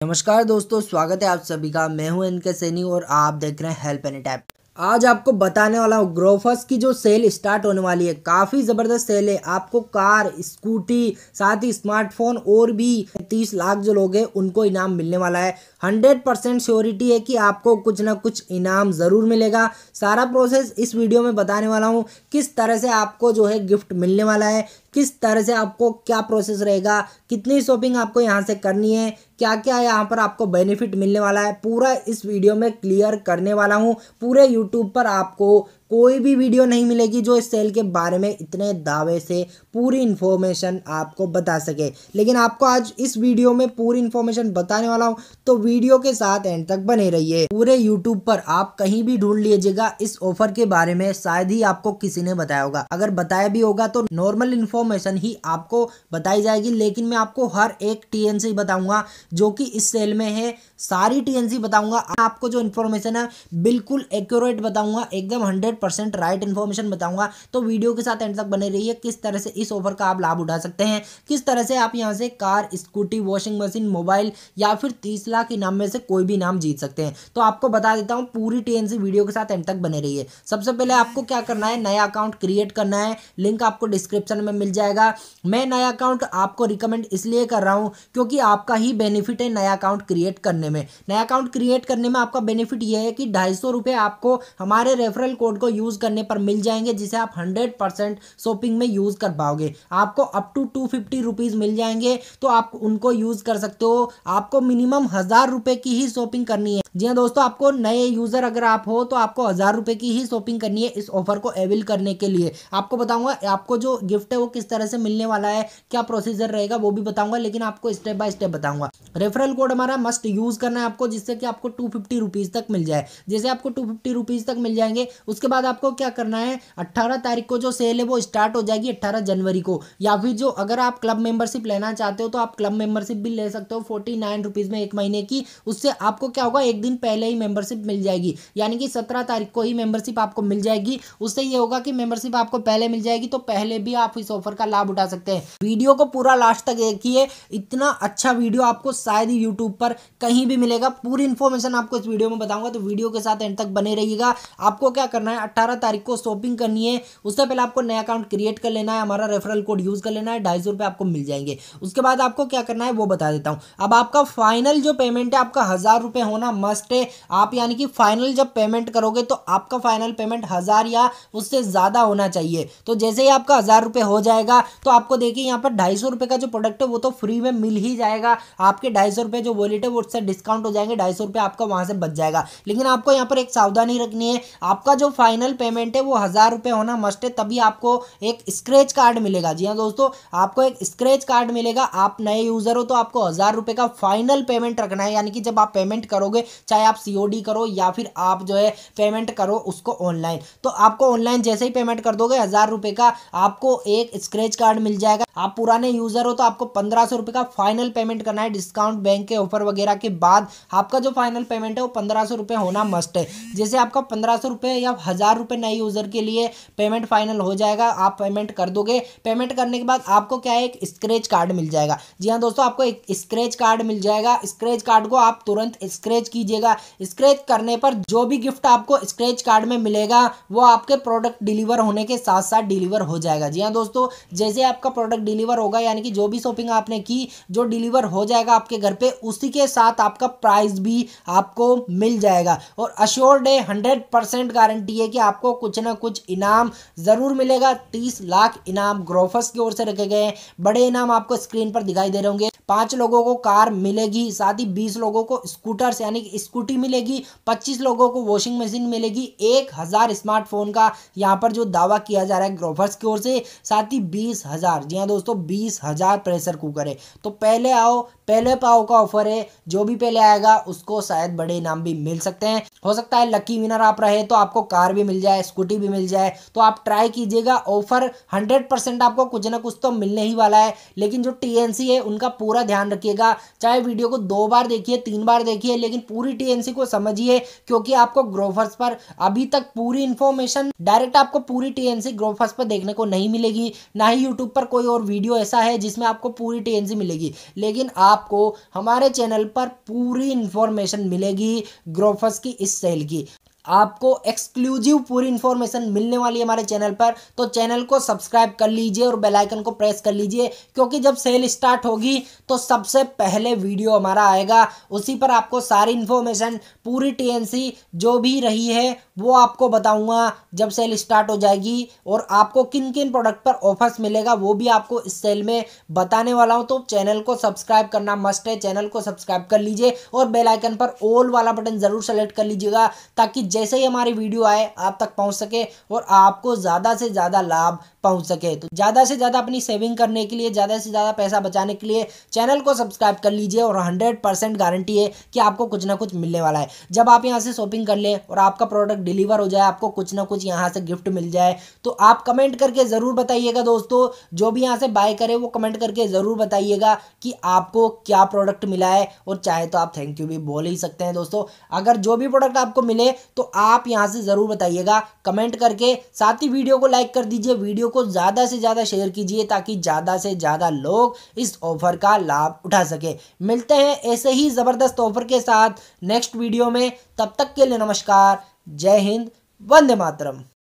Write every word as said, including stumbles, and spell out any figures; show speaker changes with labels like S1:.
S1: नमस्कार दोस्तों, स्वागत है आप सभी का। मैं हूं इनके सैनी और आप देख रहे हैं हेल्प एनी टाइप। आज आपको बताने वाला हूँ ग्रोफर्स की जो सेल स्टार्ट होने वाली है, काफ़ी ज़बरदस्त सेल है। आपको कार, स्कूटी, साथ ही स्मार्टफोन और भी तीस लाख जो लोग हैं उनको इनाम मिलने वाला है। हंड्रेड परसेंट श्योरिटी है कि आपको कुछ ना कुछ इनाम ज़रूर मिलेगा। सारा प्रोसेस इस वीडियो में बताने वाला हूँ, किस तरह से आपको जो है गिफ्ट मिलने वाला है, किस तरह से आपको क्या प्रोसेस रहेगा, कितनी शॉपिंग आपको यहाँ से करनी है, क्या क्या यहाँ पर आपको बेनिफिट मिलने वाला है, पूरा इस वीडियो में क्लियर करने वाला हूँ। पूरे यूट्यूब पर आपको कोई भी वीडियो नहीं मिलेगी जो इस सेल के बारे में इतने दावे से पूरी इन्फॉर्मेशन आपको बता सके। लेकिन आपको आज इस वीडियो में पूरी इन्फॉर्मेशन बताने वाला हूँ, तो वीडियो के साथ एंड तक बने रहिए। पूरे यूट्यूब पर आप कहीं भी ढूंढ लीजिएगा इस ऑफर के बारे में, शायद ही आपको किसी ने बताया होगा। अगर बताया भी होगा तो नॉर्मल इन्फॉर्मेशन ही आपको बताई जाएगी, लेकिन मैं आपको हर एक टीएनसी बताऊंगा जो कि इस सेल में है। सारी टीएनसी बताऊंगा, आपको जो इन्फॉर्मेशन है बिल्कुल एक्यूरेट बताऊंगा, एकदम हंड्रेड परसेंट राइट इन्फॉर्मेशन बताऊंगा। तो वीडियो के साथ एंड तक बने रहिए। किस तरह से इस ऑफर का आप लाभ उठा सकते हैं, किस तरह से आप यहां से car, scooty, washing machine, mobile या फिर तीस लाख इनाम में से कोई भी इनाम जीत सकते हैं। तो आपको बता देता हूं, पूरी टीएनसी वीडियो के साथ एंड तक बने रहिए। सबसे पहले आपको क्या करना है, नया अकाउंट क्रिएट करना है। लिंक आपको डिस्क्रिप्शन में मिल जाएगा। मैं नया अकाउंट आपको रिकमेंड इसलिए कर रहा हूं क्योंकि आपका ही बेनिफिट है नया अकाउंट क्रिएट करने में। नया अकाउंट क्रिएट करने में आपका बेनिफिट यह है कि ढाई सौ रुपये आपको हमारे रेफरल कोड को यूज करने पर मिल जाएंगे, जिसे आप हंड्रेड परसेंट शॉपिंग में यूज कर पाओगे। आपको up to two fifty rupees मिल जाएंगे, तो आप उनको यूज कर सकते हो। आपको मिनिमम हजार रुपए की ही शॉपिंग करनी है। जी हाँ दोस्तों, आपको नए यूजर अगर आप हो तो आपको हजार रुपए की ही शॉपिंग करनी है इस ऑफर को अवेल करने के लिए। आपको बताऊंगा आपको जो गिफ्ट है वो किस तरह से मिलने वाला है, क्या प्रोसीजर रहेगा वो भी बताऊंगा, लेकिन आपको स्टेप बाय स्टेप बताऊंगा। रेफरल कोड हमारा मस्ट यूज करना है आपको, जिससे कि आपको टू फिफ्टी रुपीज तक मिल जाए। जैसे आपको टू फिफ्टी रुपीज तक मिल जाएंगे, उसके बाद आपको क्या करना है, अट्ठारह तारीख को जो सेल है वो स्टार्ट हो जाएगी, अट्ठारह जनवरी को। या फिर जो अगर आप क्लब मेंबरशिप लेना चाहते हो तो आप क्लब मेंबरशिप भी ले सकते हो फोर्टी नाइन रुपीज में एक महीने की। उससे आपको क्या होगा, एक दिन पहले ही मेंबरशिप मिल जाएगी, यानी कि सत्रह तारीख को ही मेंबरशिप आपको मिल जाएगी। उससे ये होगा कि मेंबरशिप आपको पहले मिल जाएगी, तो पहले भी आप इस ऑफर का लाभ उठा सकते हैं। वीडियो को पूरा लास्ट तक देखिए, इतना अच्छा वीडियो आपको शायद ही यूट्यूब पर कहीं भी मिलेगा। पूरी इन्फॉर्मेशन आपको इस वीडियो में बताऊंगा, तो वीडियो के साथ एंड तक बने रहिएगा। आपको क्या करना है, अट्ठारह तारीख को शॉपिंग करनी है। उससे पहले आपको नया अकाउंट क्रिएट कर लेना है, हमारा रेफरल कोड यूज कर लेना है, ढाई सौ रुपये आपको मिल जाएंगे। उसके बाद आपको क्या करना है वो बता देता हूँ। अब आपका फाइनल जो पेमेंट है आपका हजार रुपये होना मस्ट है। आप यानी कि फाइनल जब पेमेंट करोगे तो आपका फाइनल पेमेंट हजार या उससे ज्यादा होना चाहिए। तो जैसे ही आपका हजार रुपये हो जाएगा तो आपको देखिए यहाँ पर ढाई सौ रुपये का जो प्रोडक्ट है वो तो फ्री में मिल ही जाएगा। आपके ढाई सौ रुपये जो वॉलेट है वो उससे डिस्काउंट हो जाएंगे, ढाई सौ रुपये आपका वहां से बच जाएगा। लेकिन आपको यहाँ पर एक सावधानी रखनी है, आपका जो फाइनल पेमेंट है वो हजार रुपये होना मस्ट है, तभी आपको एक स्क्रैच कार्ड मिलेगा। जी हाँ दोस्तों, आपको एक स्क्रैच कार्ड मिलेगा। आप नए यूजर हो तो आपको हजार रुपये का फाइनल पेमेंट रखना है, यानी कि जब आप पेमेंट करोगे, चाहे आप सीओडी करो या फिर आप जो है पेमेंट करो उसको ऑनलाइन, तो आपको ऑनलाइन जैसे ही पेमेंट कर दोगे हजार रुपये का, आपको एक स्क्रैच कार्ड मिल जाएगा। आप पुराने यूजर हो तो आपको पंद्रह सौ रुपये का फाइनल पेमेंट करना है। डिस्काउंट, बैंक के ऑफर वगैरह के बाद आपका जो फाइनल पेमेंट है वो पंद्रह सौ रुपये होना मस्ट है। जैसे आपका पंद्रह सौ रुपये या हजार रुपये नए यूजर के लिए पेमेंट फाइनल हो जाएगा, आप पेमेंट कर दोगे। पेमेंट करने के बाद आपको क्या है, एक स्क्रैच कार्ड मिल जाएगा। जी हाँ दोस्तों, आपको एक स्क्रैच कार्ड मिल जाएगा। स्क्रैच कार्ड को आप तुरंत स्क्रैच कीजिएगा। स्क्रैच करने पर जो भी गिफ्ट आपको स्क्रैच कार्ड में मिलेगा वो आपके प्रोडक्ट डिलीवर होने के साथ साथ डिलीवर हो जाएगा। जी हाँ दोस्तों, जैसे आपका प्रोडक्ट डिलीवर होगा, यानी कि जो भी शॉपिंग आपने की जो डिलीवर हो जाएगा आपके घर पे, उसी के साथ आपका प्राइस भी आपको मिल जाएगा। और अश्योर्ड है, हंड्रेड परसेंट गारंटी है कि आपको कुछ ना कुछ इनाम जरूर मिलेगा। तीस लाख इनाम ग्रोफर्स की ओर से रखे गए हैं। बड़े इनाम आपको स्क्रीन पर दिखाई दे रहे होंगे। पांच लोगों को कार मिलेगी, साथ ही बीस लोगों को स्कूटर्स यानी कि स्कूटी मिलेगी, पच्चीस लोगों को वॉशिंग मशीन मिलेगी, एक हजार स्मार्टफोन का यहाँ पर जो दावा किया जा रहा है ग्रोफर्स की ओर से, साथ ही बीस हजार, जी हाँ दोस्तों, बीस हजार प्रेशर कुकर है। तो पहले आओ पहले पाओ का ऑफर है, जो भी पहले आएगा उसको शायद बड़े इनाम भी मिल सकते हैं। हो सकता है लकी विनर आप रहे तो आपको कार भी मिल जाए, स्कूटी भी मिल जाए। तो आप ट्राई कीजिएगा, ऑफर हंड्रेड परसेंट आपको कुछ ना कुछ तो मिलने ही वाला है। लेकिन जो टीएनसी है उनका पूरा ध्यान रखिएगा। चाहे वीडियो को दो बार देखिए, तीन बार देखिए, लेकिन पूरी टीएनसी को समझिए, क्योंकि आपको ग्रोफर्स पर अभी तक पूरी इंफॉर्मेशन डायरेक्ट आपको पूरी टीएनसी ग्रोफर्स पर देखने को नहीं मिलेगी। ना ही यूट्यूब पर कोई और वीडियो ऐसा है जिसमें आपको पूरी टीएनसी मिलेगी। लेकिन आप आपको हमारे चैनल पर पूरी इंफॉर्मेशन मिलेगी ग्रोफर्स की इस सेल की। आपको एक्सक्लूसिव पूरी इंफॉर्मेशन मिलने वाली है हमारे चैनल पर, तो चैनल को सब्सक्राइब कर लीजिए और बेल आइकन को प्रेस कर लीजिए, क्योंकि जब सेल स्टार्ट होगी तो सबसे पहले वीडियो हमारा आएगा, उसी पर आपको सारी इंफॉर्मेशन पूरी टीएनसी जो भी रही है वो आपको बताऊंगा जब सेल स्टार्ट हो जाएगी, और आपको किन किन प्रोडक्ट पर ऑफर्स मिलेगा वो भी आपको इस सेल में बताने वाला हूं। तो चैनल को सब्सक्राइब करना मस्ट है, चैनल को सब्सक्राइब कर लीजिए और बेल आइकन पर ऑल वाला बटन जरूर सेलेक्ट कर लीजिएगा, ताकि जैसे ही हमारी वीडियो आए आप तक पहुंच सके और आपको ज़्यादा से ज़्यादा लाभ पहुंच सके। तो ज़्यादा से ज़्यादा अपनी सेविंग करने के लिए, ज़्यादा से ज़्यादा पैसा बचाने के लिए चैनल को सब्सक्राइब कर लीजिए, और हंड्रेड परसेंट गारंटी है कि आपको कुछ ना कुछ मिलने वाला है। जब आप यहाँ से शॉपिंग कर लें और आपका प्रोडक्ट डिलीवर हो जाए, आपको कुछ ना कुछ यहाँ से गिफ्ट मिल जाए, तो आप कमेंट करके ज़रूर बताइएगा दोस्तों। जो भी यहाँ से बाय करे वो कमेंट करके ज़रूर बताइएगा कि आपको क्या प्रोडक्ट मिला है, और चाहे तो आप थैंक यू भी बोल ही सकते हैं दोस्तों। अगर जो भी प्रोडक्ट आपको मिले तो आप यहाँ से ज़रूर बताइएगा कमेंट करके। साथ ही वीडियो को लाइक कर दीजिए, वीडियो को ज़्यादा से ज़्यादा शेयर कीजिए, ताकि ज़्यादा से ज़्यादा लोग इस ऑफर का लाभ उठा सके। मिलते हैं ऐसे ही ज़बरदस्त ऑफर के साथ नेक्स्ट वीडियो में, तब तक के लिए नमस्कार, जय हिंद, वंदे मातरम।